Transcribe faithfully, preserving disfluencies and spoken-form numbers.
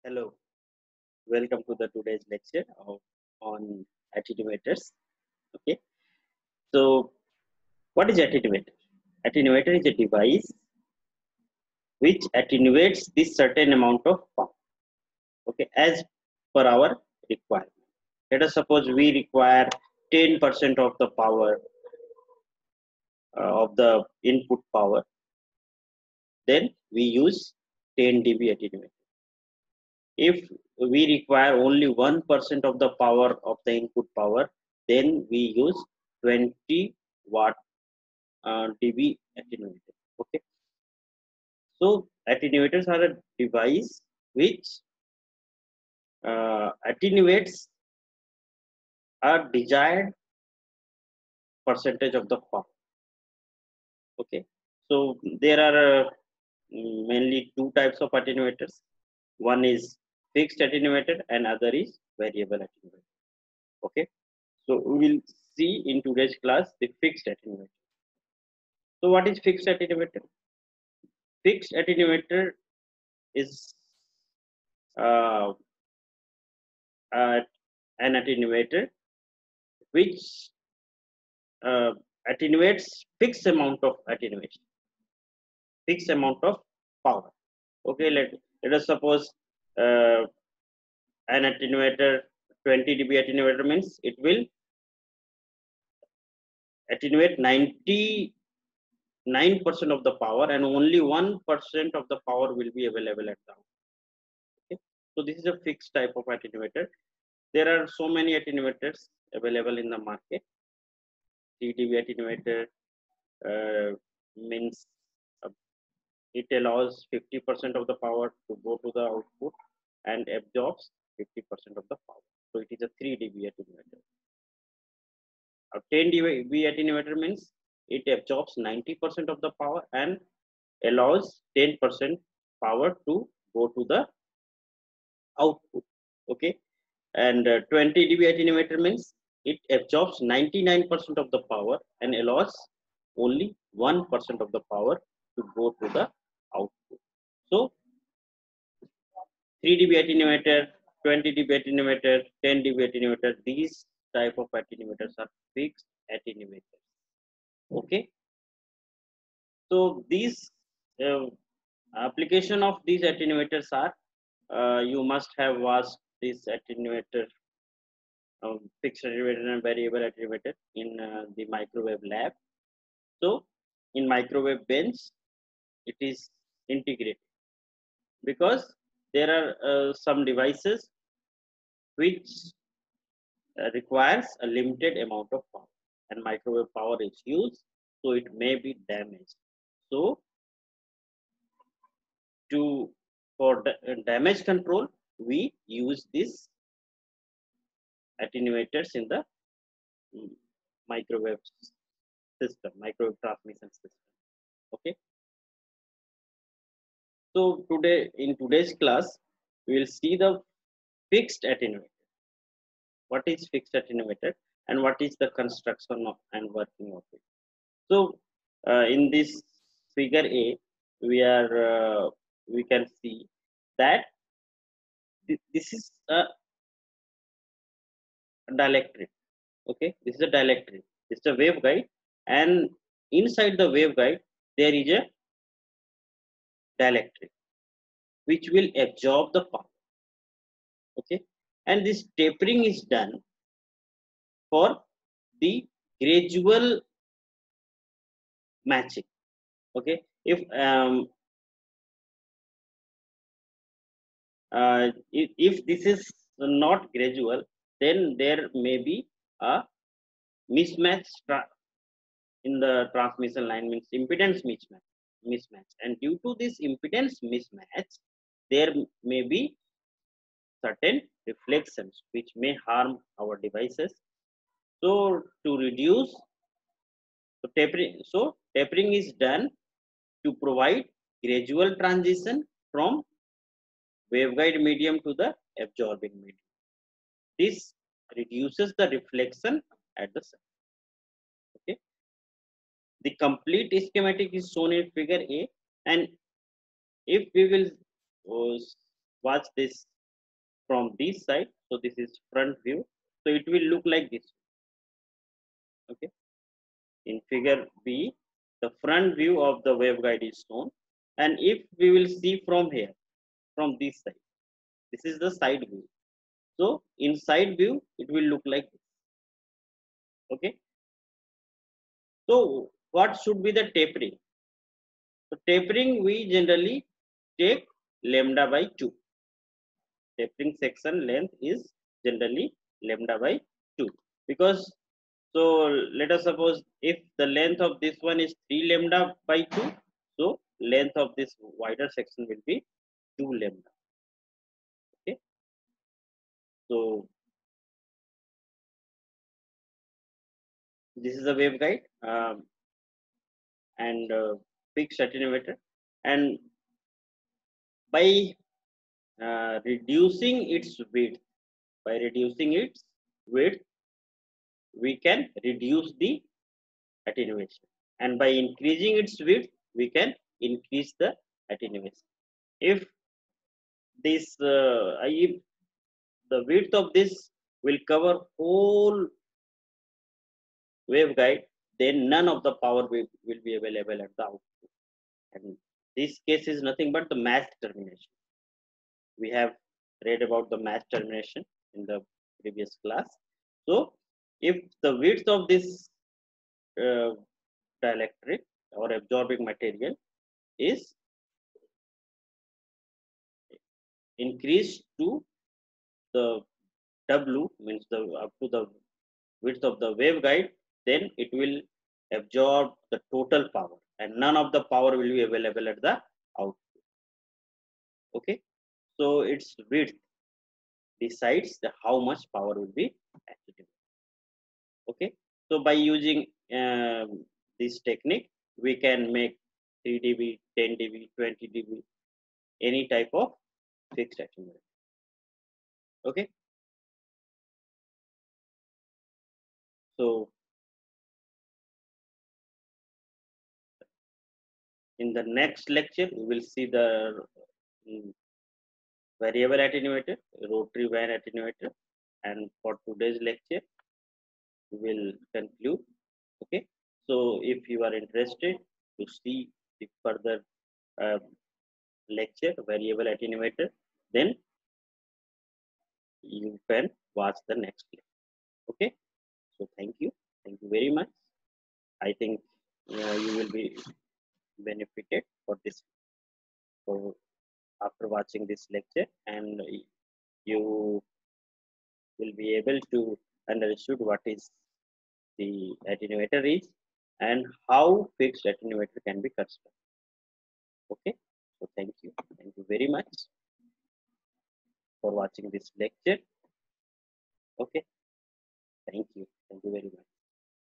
Hello, welcome to the today's lecture of, on attenuators. Okay, so what is attenuator? Attenuator is a device which attenuates this certain amount of power. Okay, as per our requirement. Let us suppose we require ten percent of the power uh, of the input power, then we use ten D B attenuator. If we require only one percent of the power of the input power, then we use twenty watt uh, D B attenuator. Okay, so attenuators are a device which uh, attenuates a desired percentage of the power. Okay, so there are uh, mainly two types of attenuators. One is fixed attenuator and other is variable attenuator. Okay, so we will see in today's class the fixed attenuator. So what is fixed attenuator? Fixed attenuator is uh, uh, an attenuator which uh, attenuates fixed amount of attenuation, fixed amount of power. Okay, let, let us suppose uh, an attenuator, twenty D B attenuator means it will attenuate ninety-nine percent of the power and only one percent of the power will be available at the output. Okay, so this is a fixed type of attenuator. There are so many attenuators available in the market. three D B attenuator uh, means uh, it allows fifty percent of the power to go to the output and absorbs fifty percent of the power. So it is a three D B attenuator. A ten D B attenuator means it absorbs ninety percent of the power and allows ten percent power to go to the output. Okay, and uh, twenty D B attenuator means it absorbs ninety-nine percent of the power and allows only one percent of the power to go to the output. So three D B attenuator, twenty D B attenuator, ten D B attenuator, these type of attenuators are fixed attenuators. Okay, so these uh, application of these attenuators are uh, you must have watched this attenuator, um, fixed attenuator and variable attenuator in uh, the microwave lab. So in microwave bench, it is integrated because there are uh, some devices which uh, requires a limited amount of power and microwave power is used, so it may be damaged. So to for da- damage control, we use these attenuators in the mm, microwave system, microwave transmission system. Okay, so today in today's class we will see the fixed attenuator. What is fixed attenuator and what is the construction of and working of it? So uh, in this figure A, we are uh, we can see that th- this is a dielectric. Okay, this is a dielectric. It's a waveguide, and inside the waveguide there is a dielectric which will absorb the power. Okay, and this tapering is done for the gradual matching. Okay, if um, uh, if, if this is not gradual, then there may be a mismatch in the transmission line, means impedance mismatch mismatch and due to this impedance mismatch there may be certain reflections which may harm our devices. So to reduce so tapering so tapering is done to provide gradual transition from waveguide medium to the absorbing medium. This reduces the reflection at the center. Okay, the complete schematic is shown in figure A, and if we will uh, watch this from this side. So this is front view. So it will look like this. Okay. In figure B, the front view of the waveguide is shown. And if we will see from here, from this side, this is the side view. So in side view, it will look like this. Okay. So what should be the tapering? So tapering, we generally take lambda by two. Tapering section length is generally lambda by two, because so let us suppose if the length of this one is three lambda by two, so length of this wider section will be two lambda. Okay. So this is a waveguide um, and uh, fixed attenuator, and by uh, reducing its width, by reducing its width, we can reduce the attenuation, and by increasing its width, we can increase the attenuation. If this, uh, if the width of this will cover whole waveguide, then none of the power will, will be available at the output. And this case is nothing but the match termination. We have read about the match termination in the previous class. So if the width of this uh, dielectric or absorbing material is increased to the W, means the up to the width of the waveguide, then it will absorb the total power, and none of the power will be available at the output. Okay, so its width decides the how much power will be activated. Okay, so by using um, this technique, we can make three D B, ten D B, twenty D B, any type of fixed attenuator. Okay, so in the next lecture, we will see the um, variable attenuator, rotary vane attenuator, and for today's lecture, we will conclude. Okay, so if you are interested to see the further uh, lecture, variable attenuator, then you can watch the next lecture. Okay, so thank you, thank you very much. I think uh, you will be benefited for this. So after watching this lecture, and you will be able to understood what is the attenuator is and how fixed attenuator can be constructed. Okay, so thank you, thank you very much for watching this lecture. Okay, thank you, thank you very much.